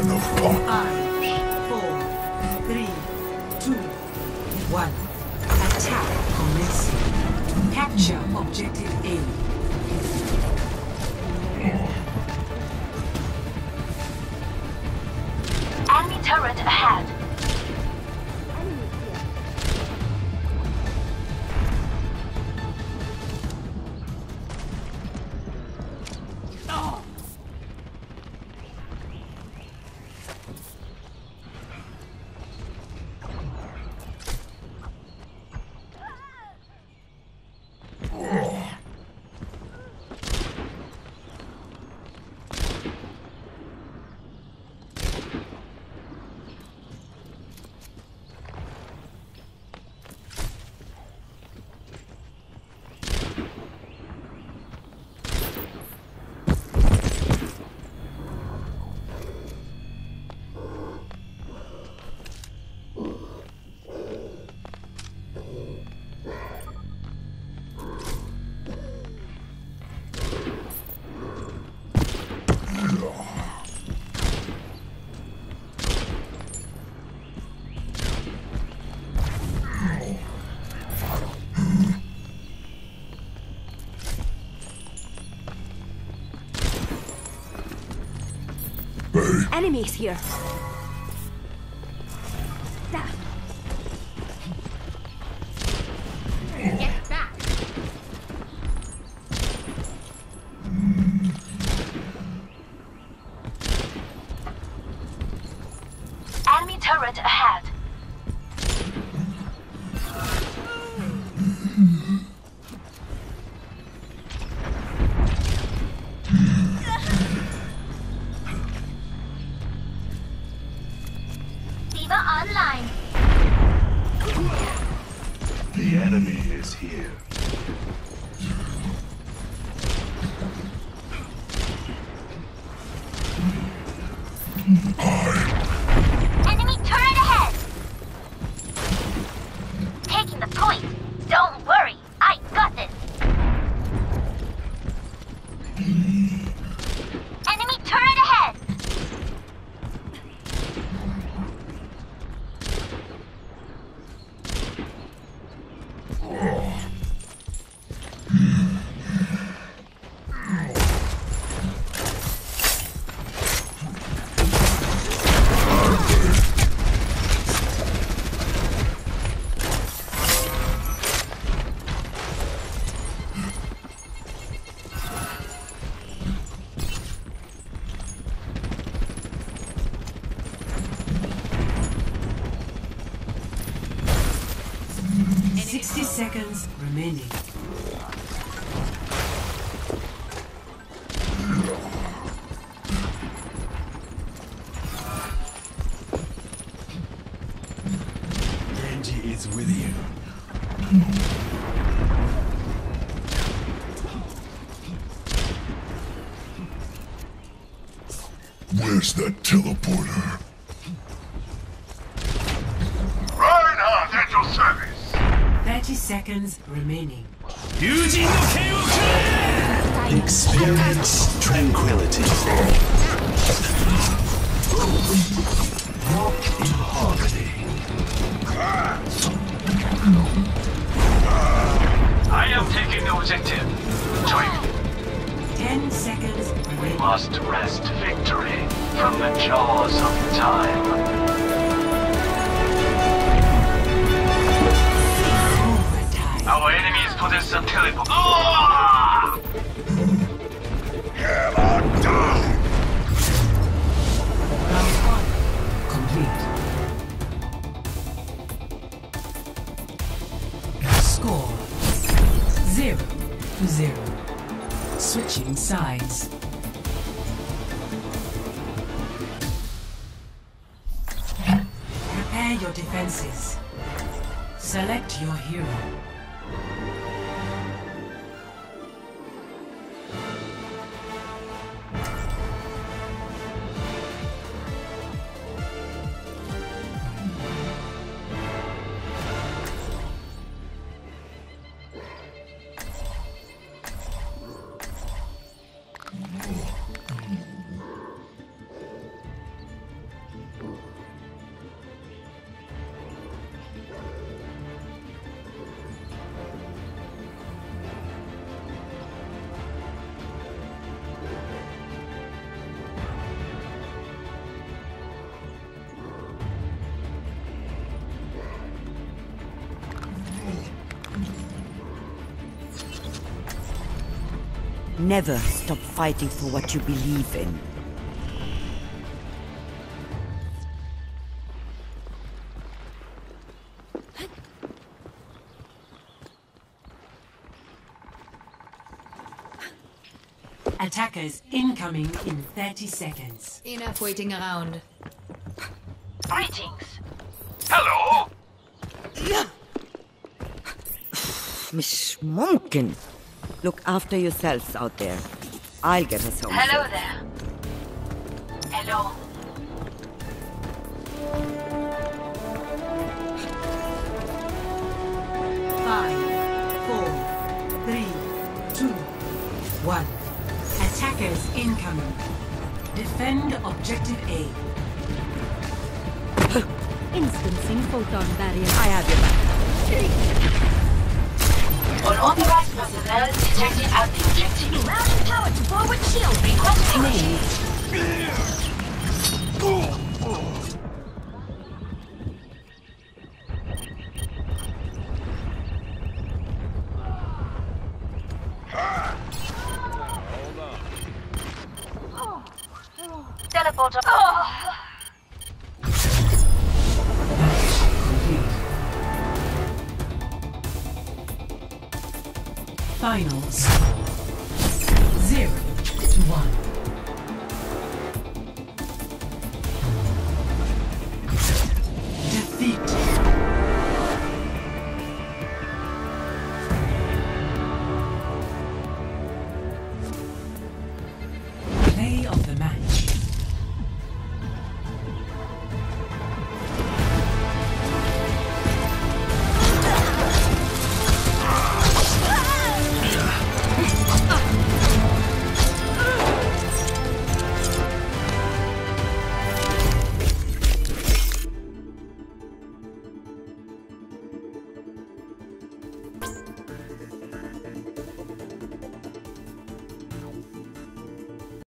gonna pop. 5, 4, 3, 2, 1. Attack commencing. Capture objective A. Enemy turret ahead. Enemies here. Get back. Enemy turret ahead. Online. The enemy is here. Enemy turret ahead. Taking the point. Don't worry, I got this. Enemy turret ahead. Seconds remaining. Genji is with you. Where's that teleporter? Reinhardt at your service! 30 seconds remaining. Experience tranquility. Walk in harmony. I am taking the objective. Join me. 10 seconds We remaining. must wrest victory from the jaws of time. Our enemies possess a teleport. Round 1 complete. Score 0-0. Switching sides. Prepare your defenses. Select your hero. Never stop fighting for what you believe in. Attackers incoming in 30 seconds. Enough waiting around. Greetings. Hello? Miss Mumkin. Look after yourselves out there. I'll get us home. Hello soon. there. Hello. Five, 4, 3, 2, 1. Attackers incoming. Defend objective A. Instancing photon barrier. I have your back. Unauthorized personnel detected at the objective. Mounting power to forward shield requesting. Teleporter. Oh. Finals. 0-1.